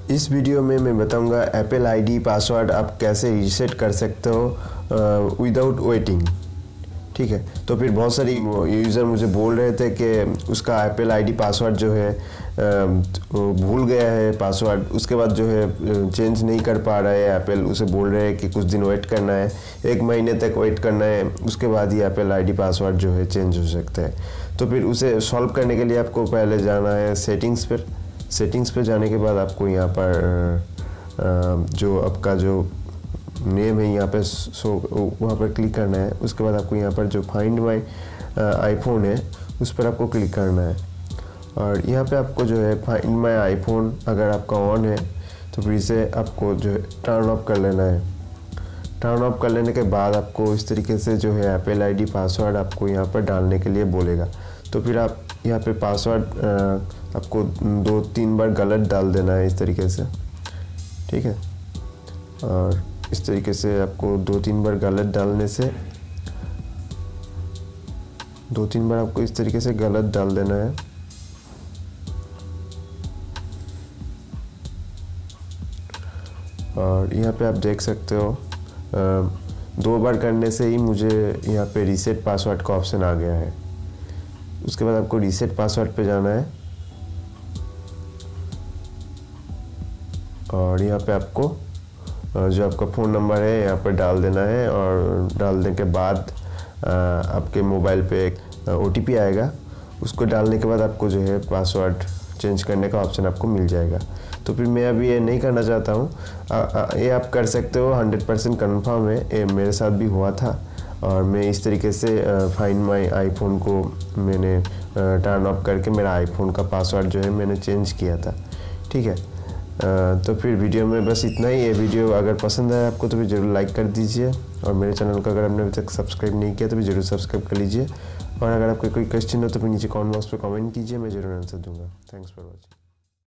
इस वीडियो में मैं बताऊंगा एप्पल आईडी पासवर्ड आप कैसे रीसेट कर सकते हो विदाउट वेटिंग। ठीक है, तो फिर बहुत सारी यूज़र मुझे बोल रहे थे कि उसका एप्पल आईडी पासवर्ड जो है भूल गया है पासवर्ड, उसके बाद जो है चेंज नहीं कर पा रहा है। एप्पल उसे बोल रहे हैं कि कुछ दिन वेट करना है, 1 महीने तक वेट करना है, उसके बाद ही एप्पल आईडी पासवर्ड जो है चेंज हो सकता है। तो फिर उसे सॉल्व करने के लिए आपको पहले जाना है सेटिंग्स पर। सेटिंग्स पे जाने के बाद आपको यहाँ पर जो आपका जो नेम है यहाँ पे वहाँ पर क्लिक करना है। उसके बाद आपको यहाँ पर जो फाइंड माई आईफोन है उस पर आपको क्लिक करना है और यहाँ पे आपको जो है फाइंड माई आईफोन अगर आपका ऑन है तो फिर इसे आपको जो है टर्न ऑफ कर लेना है। टर्न ऑफ कर लेने के बाद आपको इस तरीके से जो है एप्पल आईडी पासवर्ड आपको यहाँ पर डालने के लिए बोलेगा। तो फिर आप यहाँ पे पासवर्ड आपको 2-3 बार गलत डाल देना है इस तरीके से। ठीक है, और इस तरीके से आपको 2-3 बार गलत डालने से 2-3 बार आपको इस तरीके से गलत डाल देना है। और यहाँ पे आप देख सकते हो 2 बार करने से ही मुझे यहाँ पे रीसेट पासवर्ड का ऑप्शन आ गया है। उसके बाद आपको रीसेट पासवर्ड पे जाना है और यहाँ पे आपको जो आपका फ़ोन नंबर है यहाँ पर डाल देना है और डालने के बाद आपके मोबाइल पे एक OTP आएगा। उसको डालने के बाद आपको जो है पासवर्ड चेंज करने का ऑप्शन आपको मिल जाएगा। तो फिर मैं अभी ये नहीं करना चाहता हूँ, ये आप कर सकते हो, 100% कन्फर्म है। ये मेरे साथ भी हुआ था और मैं इस तरीके से फाइंड माई आईफोन को मैंने टर्न ऑफ करके मेरा आईफोन का पासवर्ड जो है मैंने चेंज किया था। ठीक है, तो फिर वीडियो में बस इतना ही। ये वीडियो अगर पसंद आया आपको तो फिर ज़रूर लाइक कर दीजिए और मेरे चैनल को अगर आपने अभी तक सब्सक्राइब नहीं किया तो फिर ज़रूर सब्सक्राइब कर लीजिए। और अगर आपको कोई क्वेश्चन हो तो फिर नीचे कमेंट बॉक्स पे कमेंट कीजिए, मैं ज़रूर आंसर दूंगा। Thanks for watching.